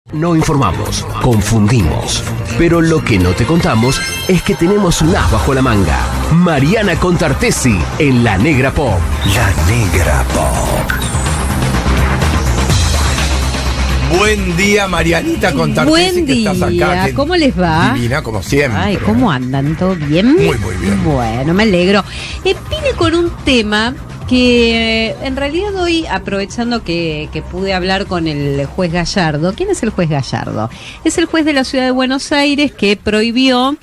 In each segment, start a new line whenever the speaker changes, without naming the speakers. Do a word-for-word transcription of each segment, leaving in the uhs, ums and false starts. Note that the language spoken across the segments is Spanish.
No informamos, confundimos. Pero lo que no te contamos es que tenemos un as bajo la manga. Mariana Contartesi en La Negra Pop.
La Negra Pop. Buen día, Marianita Contartesi.
Buen día,
que estás acá, que
¿cómo les va?
Divina, como siempre.
Ay, ¿cómo andan? ¿Todo bien?
Muy, muy bien.
Bueno, me alegro. Eh, vine con un tema que eh, en realidad hoy, aprovechando que, que pude hablar con el juez Gallardo. ¿Quién es el juez Gallardo? Es el juez de la ciudad de Buenos Aires que prohibió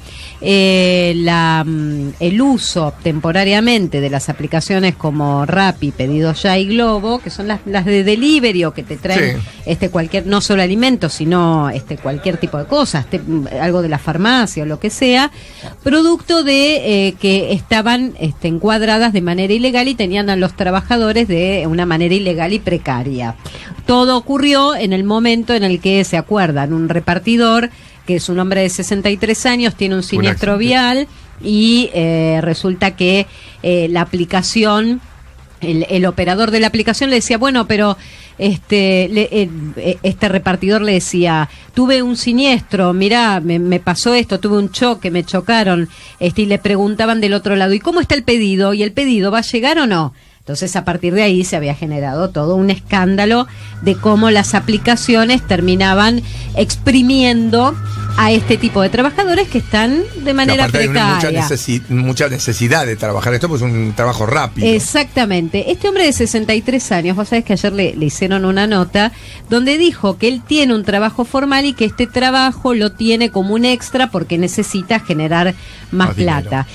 eh, la, el uso temporariamente de las aplicaciones como Rappi, Pedido Ya y Globo, que son las, las de delivery o que te traen sí. este cualquier, no solo alimentos, sino este cualquier tipo de cosas, te, algo de la farmacia o lo que sea, producto de eh, que estaban este, encuadradas de manera ilegal y tenían a los trabajadores de una manera ilegal y precaria. Todo ocurrió en el momento en el que se acuerdan un repartidor que es un hombre de sesenta y tres años, tiene un siniestro vial y eh, resulta que eh, la aplicación, el, el operador de la aplicación le decía, bueno, pero este le, eh, este repartidor le decía, tuve un siniestro, mirá, me, me pasó esto, tuve un choque, me chocaron, este y le preguntaban del otro lado, ¿y cómo está el pedido? ¿Y el pedido va a llegar o no? Entonces, a partir de ahí se había generado todo un escándalo de cómo las aplicaciones terminaban exprimiendo a este tipo de trabajadores que están de manera precaria.
Hay mucha, necesi- mucha necesidad de trabajar esto, pues es un trabajo rápido.
Exactamente. Este hombre de sesenta y tres años, vos sabés que ayer le, le hicieron una nota donde dijo que él tiene un trabajo formal y que este trabajo lo tiene como un extra porque necesita generar más, más plata.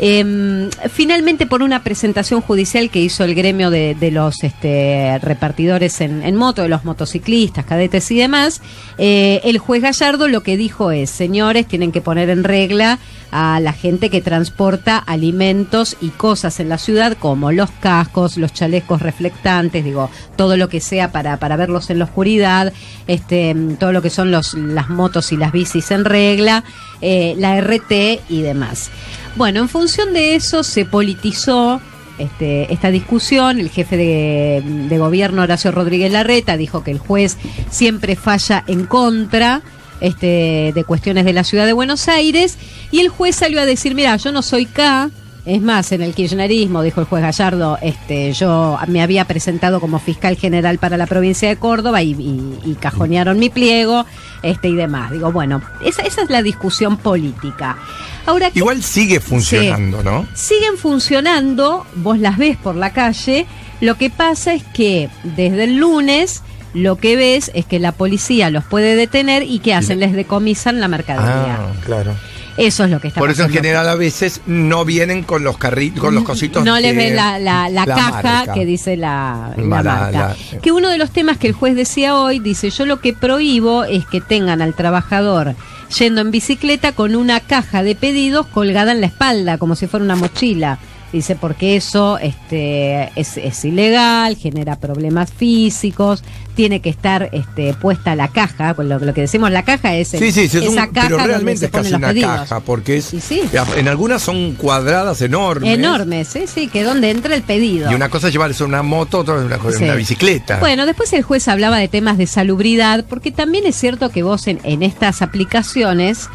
Eh, finalmente, por una presentación judicial que hizo el gremio de, de los este, repartidores en, en moto, de los motociclistas, cadetes y demás, eh, el juez Gallardo lo que dijo es, señores, tienen que poner en regla a la gente que transporta alimentos y cosas en la ciudad, como los cascos, los chalecos reflectantes, digo, todo lo que sea para, para verlos en la oscuridad, este, todo lo que son los, las motos y las bicis en regla, eh, la R T y demás. Bueno, en función de eso se politizó Este, esta discusión. El jefe de, de gobierno, Horacio Rodríguez Larreta, dijo que el juez siempre falla en contra este, de cuestiones de la ciudad de Buenos Aires, y el juez salió a decir, mira, yo no soy K. Es más, en el kirchnerismo, dijo el juez Gallardo, este, yo me había presentado como fiscal general para la provincia de Córdoba y, y, y cajonearon mi pliego, este y demás. Digo, bueno, esa, esa es la discusión política. Ahora,
igual sigue funcionando, sí, ¿no?
Siguen funcionando, vos las ves por la calle. Lo que pasa es que desde el lunes lo que ves es que la policía los puede detener y ¿qué hacen? Les decomisan la mercadería.
Ah, claro.
Eso es lo que está
Por
pasando.
eso en general a veces no vienen con los carritos, con los cositos.
No les ven la, la, la, la caja marca. Que dice la, la marca. La, que uno de los temas que el juez decía hoy, dice, yo lo que prohíbo es que tengan al trabajador yendo en bicicleta con una caja de pedidos colgada en la espalda, como si fuera una mochila. Dice, porque eso este, es, es ilegal, genera problemas físicos, tiene que estar este, puesta la caja, lo, lo que decimos la caja es el,
sí, sí, sí, es
esa
un,
caja
pero realmente
donde se
es casi
ponen
una
los pedidos.
Caja, porque es,
sí, sí.
en algunas son cuadradas enormes.
Enormes, sí, sí, que donde entra el pedido.
Y una cosa es llevarse una moto, otra es una, sí. una bicicleta.
Bueno, después el juez hablaba de temas de salubridad, porque también es cierto que vos en, en estas aplicaciones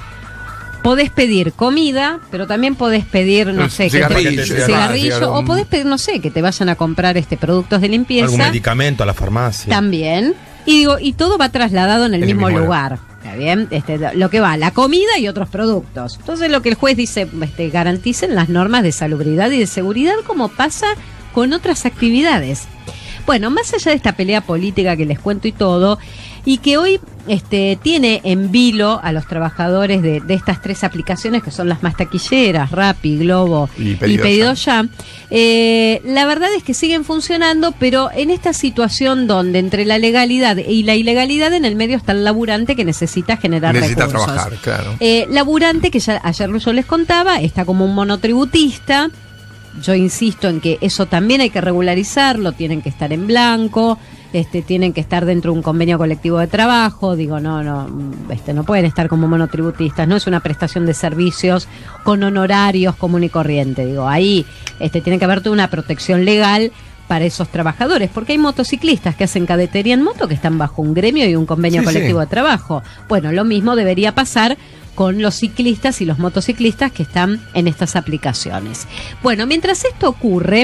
podés pedir comida, pero también podés pedir, no sé,
cigarrillo,
que te,
cigarrillo,
cigarrillo
cigarrillo,
o podés pedir, no sé, que te vayan a comprar este productos de limpieza.
Algún medicamento a la farmacia.
También. Y digo, y todo va trasladado en el, el mismo, mismo lugar. ¿Está bien? Este, lo que va, la comida y otros productos. Entonces lo que el juez dice, este, garanticen las normas de salubridad y de seguridad como pasa con otras actividades. Bueno, más allá de esta pelea política que les cuento y todo, y que hoy este, tiene en vilo a los trabajadores de, de estas tres aplicaciones que son las más taquilleras, Rappi, Globo y Pedido, y Pedido Ya, eh, la verdad es que siguen funcionando, pero en esta situación donde entre la legalidad y la ilegalidad en el medio está el laburante que necesita generar
necesita
recursos.
Trabajar, claro.
Eh, laburante que ya ayer yo les contaba, está como un monotributista. Yo insisto en que eso también hay que regularizarlo, tienen que estar en blanco, este, tienen que estar dentro de un convenio colectivo de trabajo, digo, no, no, este, no pueden estar como monotributistas, no es una prestación de servicios con honorarios común y corriente, digo, ahí este, tiene que haber toda una protección legal para esos trabajadores, porque hay motociclistas que hacen cadetería en moto que están bajo un gremio y un convenio
Sí,
colectivo
sí.
de trabajo. Bueno, lo mismo debería pasar con los ciclistas y los motociclistas que están en estas aplicaciones. Bueno, mientras esto ocurre,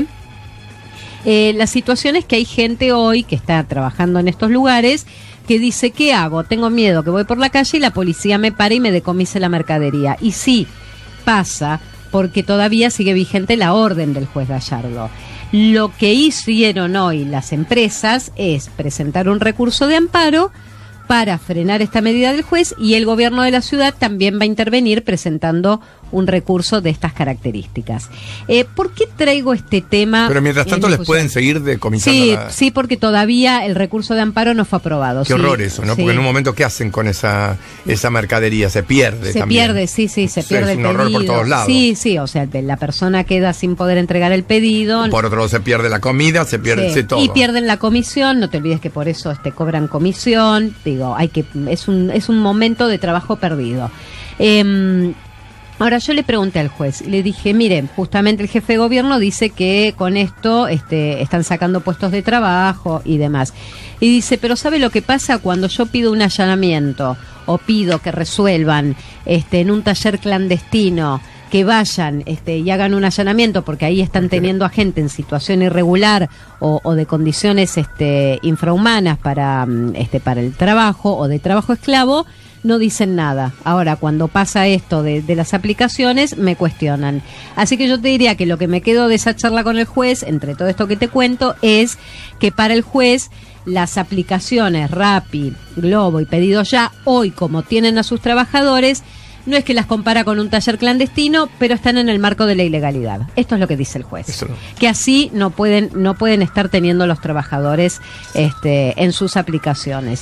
eh, la situación es que hay gente hoy que está trabajando en estos lugares que dice, ¿qué hago? Tengo miedo que voy por la calle y la policía me pare y me decomise la mercadería. Y sí, pasa, porque todavía sigue vigente la orden del juez Gallardo. Lo que hicieron hoy las empresas es presentar un recurso de amparo para frenar esta medida del juez, y el gobierno de la ciudad también va a intervenir presentando un recurso de estas características. Eh, ¿Por qué traigo este tema?
Pero mientras tanto les pueden seguir decomisando.
Sí,
la...
sí, porque todavía el recurso de amparo no fue aprobado.
Qué
sí,
horror eso, ¿no?
sí.
Porque en un momento, ¿qué hacen con esa esa mercadería? Se pierde
Se
también.
pierde, sí, sí, se
O sea,
pierde
es
el
un horror
pedido.
por todos lados.
Sí, sí, o sea, la persona queda sin poder entregar el pedido.
Por otro lado, se pierde la comida, se pierde
Sí,
se todo.
y pierden la comisión, no te olvides que por eso este cobran comisión, digo, hay que es un es un momento de trabajo perdido. Eh, ahora yo le pregunté al juez, le dije, miren, justamente el jefe de gobierno dice que con esto este están sacando puestos de trabajo y demás. Y dice, pero ¿sabe lo que pasa cuando yo pido un allanamiento o pido que resuelvan este en un taller clandestino, que vayan este, y hagan un allanamiento porque ahí están teniendo a gente en situación irregular o, o de condiciones este, infrahumanas para, este, para el trabajo o de trabajo esclavo? No dicen nada. Ahora, cuando pasa esto de, de las aplicaciones, me cuestionan. Así que yo te diría que lo que me quedo de esa charla con el juez, entre todo esto que te cuento, es que para el juez las aplicaciones Rappi, Globo y Pedido Ya, hoy como tienen a sus trabajadores, no es que las compara con un taller clandestino, pero están en el marco de la ilegalidad. Esto es lo que dice el juez.
Eso no.
Que así no pueden no pueden estar teniendo los trabajadores este, en sus aplicaciones.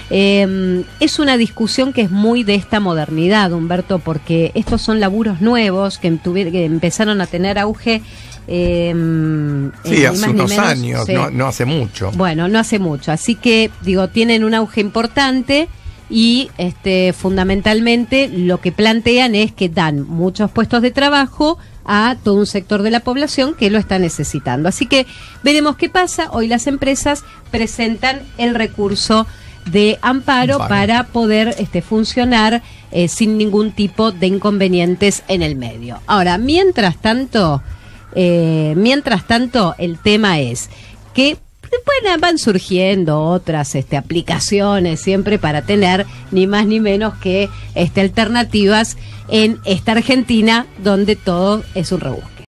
Eh, es una discusión que es muy de esta modernidad, Humberto, porque estos son laburos nuevos que, tuvi- que empezaron a tener auge. Eh,
Sí,
ni
hace
más ni
unos
menos,
años,
sí.
no, no hace mucho.
Bueno, no hace mucho. Así que, digo, tienen un auge importante. Y este, fundamentalmente lo que plantean es que dan muchos puestos de trabajo a todo un sector de la población que lo está necesitando. Así que veremos qué pasa. Hoy las empresas presentan el recurso de amparo,
Amparo.
para poder este, funcionar eh, sin ningún tipo de inconvenientes en el medio. Ahora, mientras tanto, eh, mientras tanto, el tema es que bueno, van surgiendo otras este, aplicaciones siempre para tener ni más ni menos que este, alternativas en esta Argentina donde todo es un rebusque.